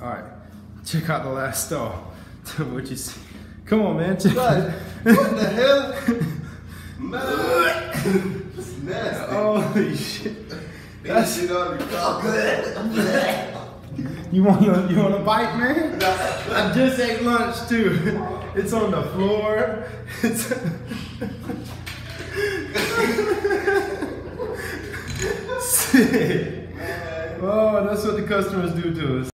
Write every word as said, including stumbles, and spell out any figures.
All right, check out the last stall. What you see? Come on, man. Check What? What the hell? Man, it's nasty. Holy shit. That's shit on the chocolate. You want a, you want a bite, man? I just ate lunch too. It's on the floor. It's sick. Oh, that's what the customers do to us.